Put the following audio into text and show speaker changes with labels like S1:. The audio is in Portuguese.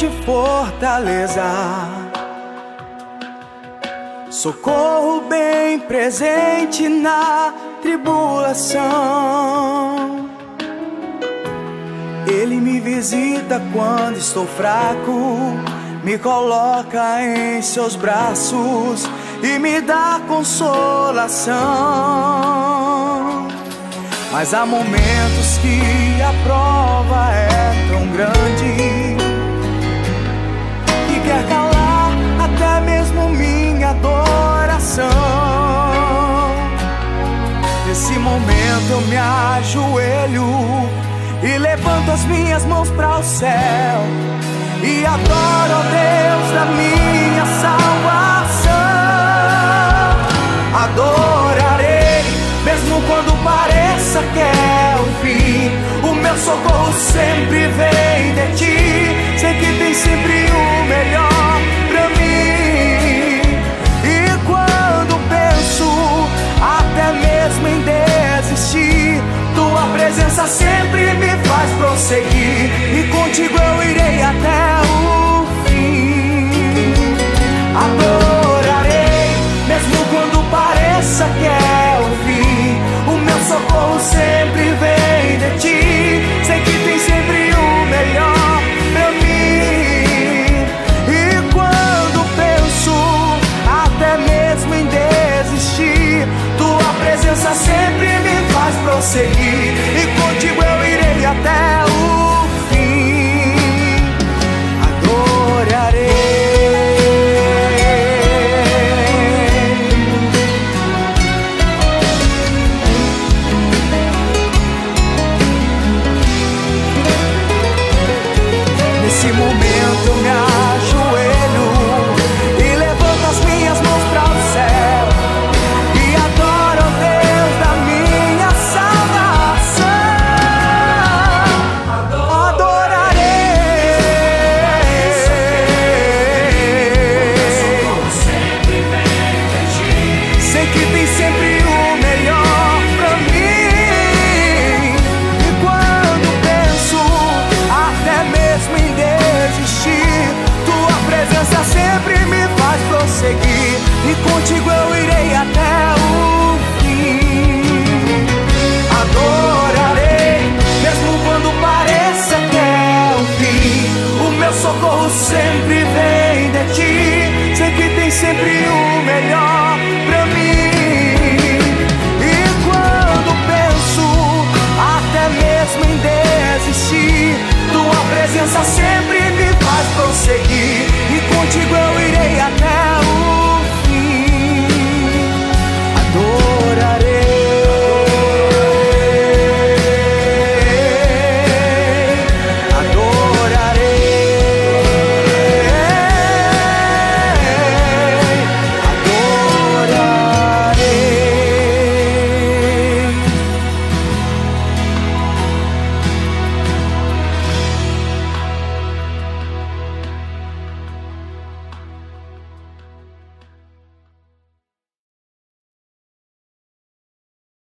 S1: de fortaleza, socorro bem presente na tribulação. Ele me visita quando estou fraco, me coloca em seus braços e me dá consolação. Mas há momentos que a prova é tão grande que quer calar até mesmo minha adoração. Nesse momento eu me ajoelho e levanto as minhas mãos para o céu e adoro ao Deus da minha salvação. Adorarei, mesmo quando pareça que é o fim. O meu socorro sempre vem de ti. Sei que tem sempre o melhor pra mim. E quando penso até mesmo em desistir, tua presença sempre me faz prosseguir, e contigo eu irei até o fim. Adorarei, mesmo quando pareça que é o fim. O meu socorro sempre vem de ti. Sei que tem sempre o melhor pra mim. E quando penso até mesmo em desistir, tua presença sempre me faz prosseguir, e contigo eu irei até o fim. Adorarei. Nesse momento eu me ajoelho e levanto as minhas mãos para o céu e adoro ao Deus da minha salvação. Adorarei. Sei que tem sempre o melhor pra mim. E quando penso até mesmo em desistir, tua presença sempre me faz prosseguir, e contigo eu irei até o fim. Adorarei, mesmo quando pareça que é o fim. O meu socorro sempre vem de ti. Sei que tem sempre o melhor pra mim. E quando penso até mesmo em desistir, tua presença sempre me faz prosseguir, e contigo eu irei até